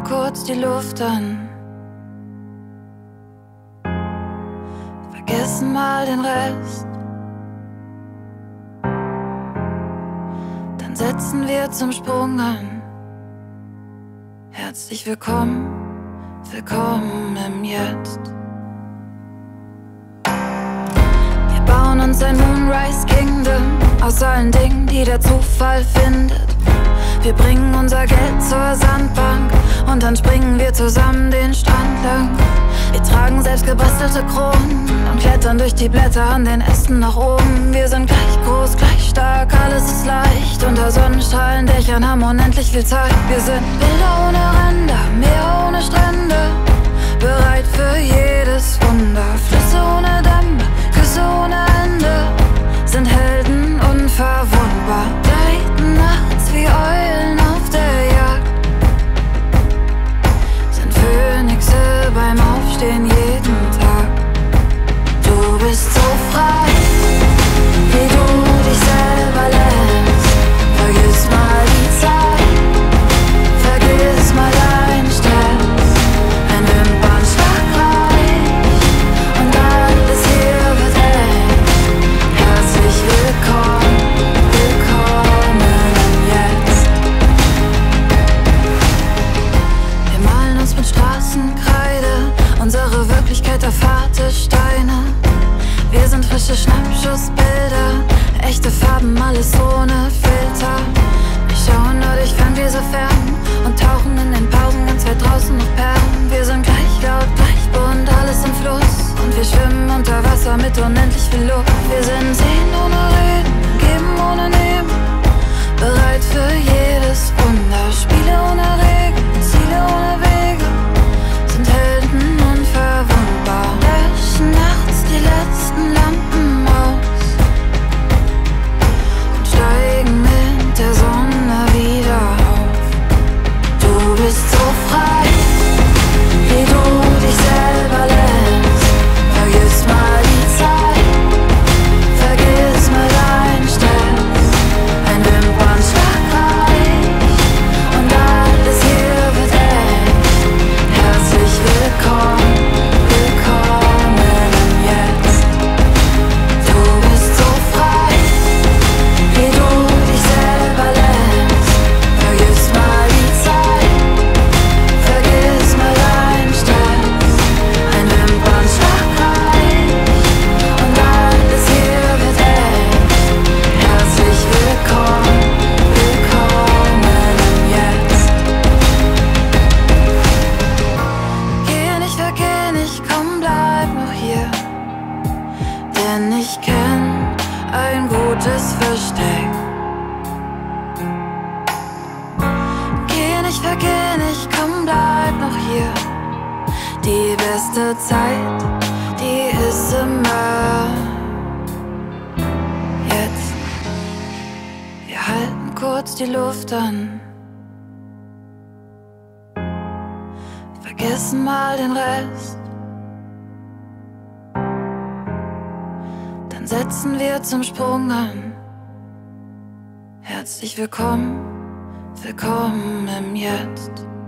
kurz die Luft an, vergessen mal den Rest. Dann setzen wir zum Sprung an. Herzlich willkommen, willkommen im Jetzt. Wir bauen uns ein Moonrise Kingdom aus allen Dingen, die der Zufall findet. Wir bringen unser Geld zur Sandbank und dann springen wir zusammen den Strand lang. Wir tragen selbst gebastelte Kronen und klettern durch die Blätter an den Ästen nach oben. Wir sind gleich groß, gleich stark, alles ist leicht. Unter Sonnenstrahlen, Dächern haben unendlich viel Zeit. Wir sind Bilder ohne Ränder, Meer ohne Strände, bereit für jedes Wunder. Flüsse ohne Dämme, Küsse ohne Ende, sind Helden unverwundbar. Gleiten nachts wie Eulen auf der Jagd, sind Phönixe beim Aufstehen jeden Tag. Du bist so frei, wie du dich selber lässt. Vergiss mal die Zeit, vergiss mal deinen Stress. Ein Wimpernschlag reicht und alles hier wird echt. Herzlich willkommen, willkommen im Jetzt. Wir malen uns mit Straßenkreide unsere Wirklichkeit auf harte Steine. Wir sind frische Schnappschussbilder, echte Farben, alles ohne Filter. Wir schauen nur durch Ferngläser fern und tauchen in den Pausen ganz weit draußen noch Perlen. Wir sind gleich laut, gleich bunt, alles im Fluss, und wir schwimmen unter Wasser mit unendlich viel Luft. Wir sind sehen ohne Reden, geben ohne Nehmen, bereit für jedes Wunder. Spiele ohne Regeln, Ziele ohne Wege, sind Helden unverwundbar. Löschen nachts die letzten Lampen aus und steigen mit der Sonne wieder auf. Du bist so frei, wie du dich selber lässt. Vergiss mal die Zeit, vergiss mal deinen Stress. Ein Wimpernschlag reicht und alles hier wird echt. Herzlich willkommen, willkommen im Jetzt. Du bist so frei, wie du dich selber lässt. Vergiss mal die Zeit, vergiss mal deinen Stress. Ein Wimpernschlag reicht und alles hier wird echt. Herzlich willkommen, willkommen im Jetzt. Geh nicht, vergeh nicht, komm, bleib noch hier, denn ich kenn ein gutes Versteck. Geh nicht, vergeh nicht, komm, bleib noch hier. Die beste Zeit, die ist immer jetzt. Wir halten kurz die Luft an, vergessen mal den Rest. Dann setzen wir zum Sprung an. Herzlich willkommen, willkommen im Jetzt.